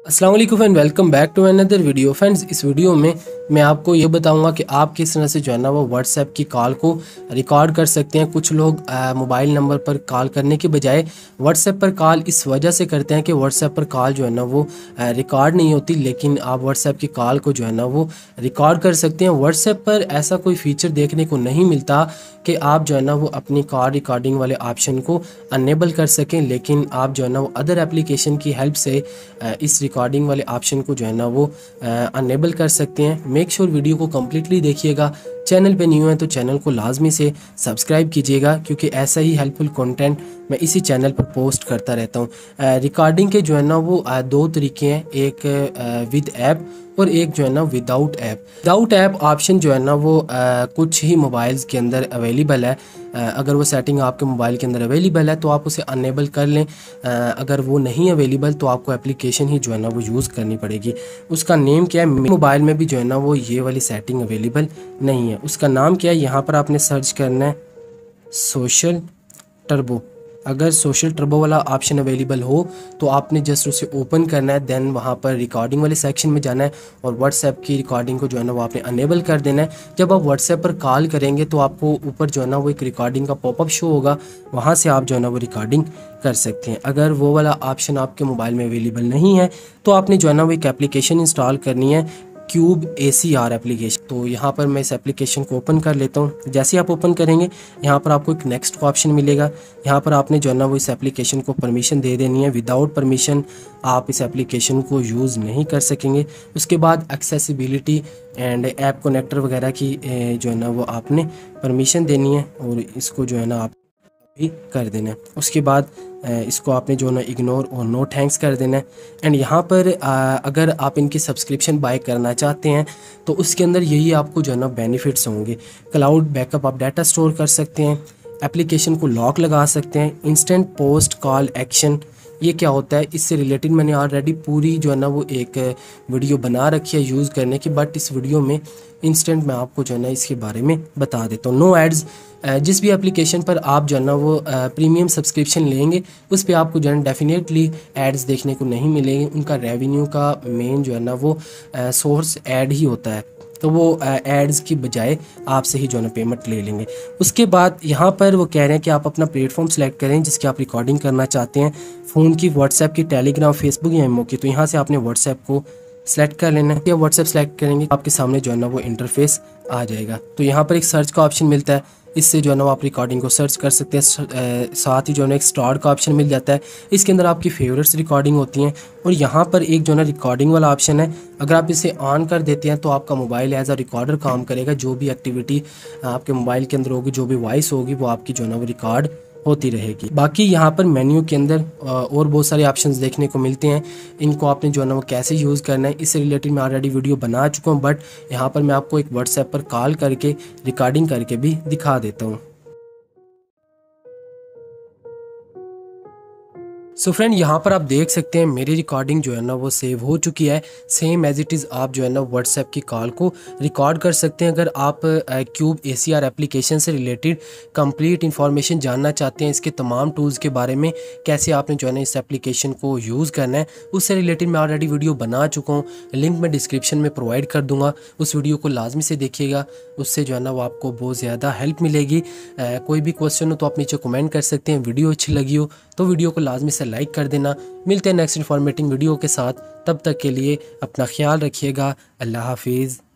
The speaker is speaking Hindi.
अस्सलाम वालेकुम and welcome back to another video. Friends, इस वीडियो में मैं आपको ये बताऊंगा कि आप किस तरह से जो है ना वो व्हाट्सएप की कॉल को रिकॉर्ड कर सकते हैं। कुछ लोग मोबाइल नंबर पर कॉल करने के बजाय व्हाट्सएप पर कॉल इस वजह से करते हैं कि व्हाट्सएप पर कॉल जो है ना वो रिकॉर्ड नहीं होती, लेकिन आप व्हाट्सएप की कॉल को जो है ना वो रिकॉर्ड कर सकते हैं। व्हाट्सएप पर ऐसा कोई फीचर देखने को नहीं मिलता कि आप जो है ना वो अपनी कॉल रिकॉर्डिंग वाले ऑप्शन को अनेबल कर सकें, लेकिन आप जो है ना वो अदर एप्लीकेशन की हेल्प से इस रिकॉर्डिंग वाले ऑप्शन को जो है ना वो अनेबल कर सकते हैं। मेक श्योर वीडियो को कम्प्लीटली देखिएगा। चैनल पे न्यू है तो चैनल को लाजमी से सब्सक्राइब कीजिएगा, क्योंकि ऐसा ही हेल्पफुल कंटेंट मैं इसी चैनल पर पोस्ट करता रहता हूँ। रिकॉर्डिंग के जो है ना वो दो तरीके हैं, एक विद ऐप और एक जो है ना without app. Without app option जो है ना वो कुछ ही मोबाइल्स के अंदर अवेलेबल है। अगर वो सेटिंग आपके मोबाइल के अंदर अवेलेबल है तो आप उसे अनेबल कर लें। अगर वो नहीं अवेलेबल तो आपको एप्लीकेशन ही जो है ना वो यूज़ करनी पड़ेगी। उसका नेम क्या है, मोबाइल में भी जो है ना वो ये वाली सेटिंग अवेलेबल नहीं है। उसका नाम क्या है, यहाँ पर आपने सर्च करना है सोशल टर्बो। अगर सोशल टर्बो वाला ऑप्शन अवेलेबल हो तो आपने जस्ट उसे ओपन करना है, देन वहाँ पर रिकॉर्डिंग वाले सेक्शन में जाना है और व्हाट्सएप की रिकॉर्डिंग को जो है ना वो आपने अनेबल कर देना है। जब आप व्हाट्सएप पर कॉल करेंगे तो आपको ऊपर जो है ना वो एक रिकॉर्डिंग का पॉपअप शो होगा, वहाँ से आप जो है ना वो रिकॉर्डिंग कर सकते हैं। अगर वो वाला ऑप्शन आपके मोबाइल में अवेलेबल नहीं है तो आपने जो है ना वो एक एप्लीकेशन इंस्टॉल करनी है, क्यूब ACR एप्लीकेशन। तो यहाँ पर मैं इस एप्लीकेशन को ओपन कर लेता हूँ। जैसे ही आप ओपन करेंगे यहाँ पर आपको एक नेक्स्ट का ऑप्शन मिलेगा। यहाँ पर आपने जो है ना वो इस एप्लीकेशन को परमिशन दे देनी है। विदाउट परमिशन आप इस एप्लीकेशन को यूज़ नहीं कर सकेंगे। उसके बाद एक्सेसिबिलिटी एंड ऐप कनेक्टर वगैरह की जो है ना वो आपने परमिशन देनी है और इसको जो है ना आप भी कर देना है। उसके बाद इसको आपने जो ना इग्नोर और नो थैंक्स कर देना है। एंड यहाँ पर अगर आप इनकी सब्सक्रिप्शन बाय करना चाहते हैं तो उसके अंदर यही आपको जो है ना बेनिफिट्स होंगे। क्लाउड बैकअप, आप डाटा स्टोर कर सकते हैं, एप्लीकेशन को लॉक लगा सकते हैं, इंस्टेंट पोस्ट कॉल एक्शन। ये क्या होता है, इससे रिलेटेड मैंने ऑलरेडी पूरी जो है ना वो एक वीडियो बना रखी है यूज़ करने की, बट इस वीडियो में इंस्टेंट मैं आपको जो है ना इसके बारे में बता देता हूँ। नो एड्स, जिस भी एप्लीकेशन पर आप जो है ना वो प्रीमियम सब्सक्रिप्शन लेंगे उस पर आपको जो है डेफिनेटली एड्स देखने को नहीं मिलेंगे। उनका रेवेन्यू का मेन जो है ना वो सोर्स ऐड ही होता है, तो वो एड्स की बजाय आपसे ही जो है ना पेमेंट ले लेंगे। उसके बाद यहाँ पर वो कह रहे हैं कि आप अपना प्लेटफॉर्म सेलेक्ट करें जिसकी आप रिकॉर्डिंग करना चाहते हैं, फ़ोन की, व्हाट्सएप की, टेलीग्राम, फेसबुक या इमो की। तो यहाँ से आपने व्हाट्सएप को सेलेक्ट कर लेना है। या व्हाट्सएप सेलेक्ट करेंगे आपके सामने जो है ना वो इंटरफेस आ जाएगा। तो यहाँ पर एक सर्च का ऑप्शन मिलता है, इससे जो है ना वो आप रिकॉर्डिंग को सर्च कर सकते हैं। साथ ही जो है ना एक स्टार्ट का ऑप्शन मिल जाता है, इसके अंदर आपकी फेवरेट्स रिकॉर्डिंग होती हैं। और यहाँ पर एक जो है ना रिकॉर्डिंग वाला ऑप्शन है, अगर आप इसे ऑन कर देते हैं तो आपका मोबाइल एज अ रिकॉर्डर काम करेगा। जो भी एक्टिविटी आपके मोबाइल के अंदर होगी, जो भी वॉइस होगी, वो आपकी जो है ना वो रिकॉर्ड होती रहेगी। बाकी यहाँ पर मेन्यू के अंदर और बहुत सारे ऑप्शंस देखने को मिलते हैं। इनको आपने जो है ना वो कैसे यूज़ करना है इससे रिलेटेड मैं ऑलरेडी वीडियो बना चुका हूँ, बट यहाँ पर मैं आपको एक व्हाट्सएप पर कॉल करके रिकॉर्डिंग करके भी दिखा देता हूँ। सो फ्रेंड, यहाँ पर आप देख सकते हैं मेरी रिकॉर्डिंग जो है ना वो सेव हो चुकी है। सेम एज इट इज़ आप जो है ना व्हाट्सएप की कॉल को रिकॉर्ड कर सकते हैं। अगर आप क्यूब ACR एप्लीकेशन से रिलेटेड कंप्लीट इन्फॉर्मेशन जानना चाहते हैं, इसके तमाम टूल्स के बारे में, कैसे आपने जो है ना इस एप्लीकेशन को यूज़ करना है, उससे रिलेटेड मैं ऑलरेडी वीडियो बना चुका हूँ। लिंक मैं डिस्क्रिप्शन में प्रोवाइड कर दूँगा, उस वीडियो को लाजमी से देखिएगा। उससे जो है ना वो आपको बहुत ज़्यादा हेल्प मिलेगी। कोई भी क्वेश्चन हो तो आप नीचे कमेंट कर सकते हैं। वीडियो अच्छी लगी हो तो वीडियो को लाजमी से लाइक कर देना। मिलते हैं नेक्स्ट इन्फॉर्मेटिव वीडियो के साथ, तब तक के लिए अपना ख्याल रखिएगा। अल्लाह हाफिज़।